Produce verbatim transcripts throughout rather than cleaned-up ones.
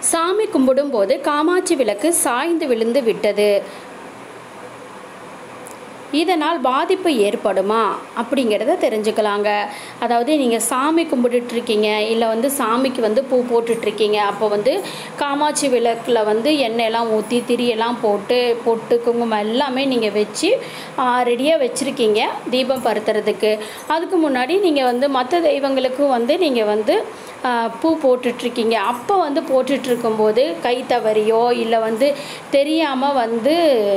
சாமி கும்பிடும்போது காமாட்சி விளக்கு சாய்ந்து விழுந்து விட்டது, இதனால் பாதிப்பு ஏற்படுமா அப்படிங்கிறத தெரிஞ்சுக்கலாங்க. அதாவது நீங்கள் சாமி கும்பிட்டுட்ருக்கீங்க, இல்லை வந்து சாமிக்கு வந்து பூ போட்டுட்ருக்கீங்க, அப்போ வந்து காமாட்சி விளக்கில் வந்து எண்ணெயெல்லாம் ஊற்றி திரியெல்லாம் போட்டு பொட்டு குங்குமம் எல்லாமே நீங்கள் வச்சு ரெடியாக வச்சுருக்கீங்க தீபம் பருத்துறதுக்கு. அதுக்கு முன்னாடி நீங்கள் வந்து மற்ற தெய்வங்களுக்கும் வந்து நீங்கள் வந்து பூ போட்டுட்ருக்கீங்க. அப்போ வந்து போட்டுட்ருக்கும்போது கை தவறியோ இல்லை வந்து தெரியாமல் வந்து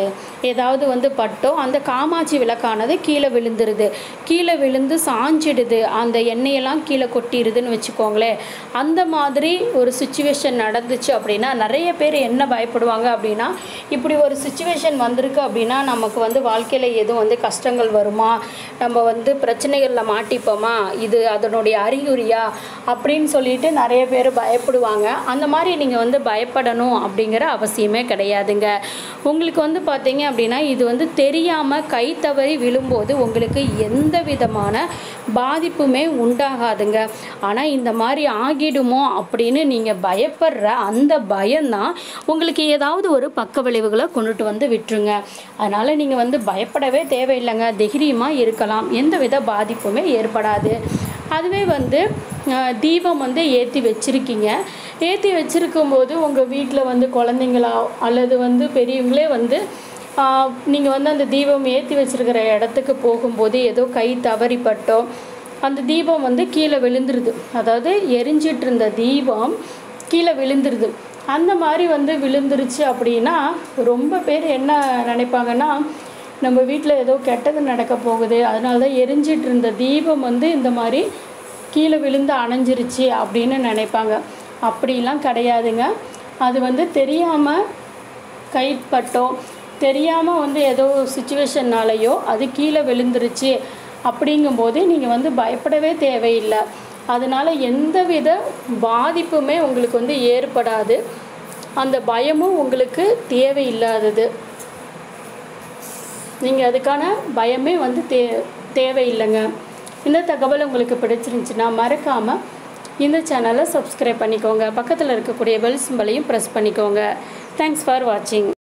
ஏதாவது வந்து பட்டோ அந்த காமாட்சி விளக்கானது கீழே விழுந்துருது, கீழே விழுந்து சாஞ்சிடுது, அந்த எண்ணெயெல்லாம் கீழே கொட்டிடுதுன்னு வச்சுக்கோங்களேன். அந்த மாதிரி ஒரு சுச்சுவேஷன் நடந்துச்சு அப்படின்னா நிறைய பேர் என்ன பயப்படுவாங்க அப்படின்னா, இப்படி ஒரு சுச்சுவேஷன் வந்திருக்கு அப்படின்னா நமக்கு வந்து வாழ்க்கையில் எதுவும் வந்து கஷ்டங்கள் வருமா, நம்ம வந்து பிரச்சனைகளில் மாட்டிப்போமா, இது அதனுடைய அறிகுறியா அப்படின்னு சொல்லிட்டு நிறைய பேர் பயப்படுவாங்க. அந்த மாதிரி நீங்கள் வந்து பயப்படணும் அப்படிங்கிற அவசியமே கிடையாதுங்க. உங்களுக்கு வந்து பார்த்தீங்க அப்படின்னா இது வந்து தெரியாமல் கை தவறி விழும்போது உங்களுக்கு எந்த விதமான பாதிப்புமே உண்டாகாதுங்க. ஆனால் இந்த மாதிரி ஆகிடுமோ அப்படின்னு நீங்கள் பயப்படுற அந்த பயம்தான் உங்களுக்கு ஏதாவது ஒரு பக்க விளைவுகளை கொண்டுட்டு வந்து விட்டுருங்க. அதனால் நீங்கள் வந்து பயப்படவே தேவையில்லைங்க, தைரியமாக இருக்கலாம், எந்தவித பாதிப்புமே ஏற்படாது. அதுவே வந்து தீபம் வந்து ஏற்றி வச்சுருக்கீங்க, ஏற்றி வச்சுருக்கும்போது உங்கள் வீட்டில் வந்து குழந்தைங்களா அல்லது வந்து பெரியவங்களே வந்து நீங்கள் வந்து அந்த தீபம் ஏற்றி வச்சுருக்கிற இடத்துக்கு போகும்போது ஏதோ கை தவறிப்பட்டோ அந்த தீபம் வந்து கீழே விழுந்துருது, அதாவது எரிஞ்சிட்டு இருந்த தீபம் கீழே விழுந்துருது. அந்த மாதிரி வந்து விழுந்துருச்சு அப்படின்னா ரொம்ப பேர் என்ன நினைப்பாங்கன்னா, நம்ம வீட்டில் ஏதோ கெட்டது நடக்க போகுது, அதனால தான் எரிஞ்சிட்டு இருந்த தீபம் வந்து இந்த மாதிரி கீழே விழுந்து அணைஞ்சிருச்சு அப்படின்னு நினைப்பாங்க. அப்படிலாம் கிடையாதுங்க. அது வந்து தெரியாமல் கைப்பட்டோ தெரியாமல் வந்து ஏதோ சுச்சுவேஷன்னாலேயோ அது கீழே விழுந்துருச்சு அப்படிங்கும்போது நீங்கள் வந்து பயப்படவே தேவையில்லை. அதனால் எந்தவித பாதிப்புமே உங்களுக்கு வந்து ஏற்படாது, அந்த பயமும் உங்களுக்கு தேவையில்லாதது. நீங்கள் அதுக்கான பயமே வந்து தே தேவையில்லைங்க. இந்த தகவல் உங்களுக்கு பிடிச்சிருந்துச்சுன்னா மறக்காமல் இந்த சேனலை சப்ஸ்கிரைப் பண்ணிக்கோங்க, பக்கத்தில் இருக்கக்கூடிய பெல் சிம்பலையும் ப்ரெஸ் பண்ணிக்கோங்க. தேங்க்ஸ் ஃபார் வாட்சிங்.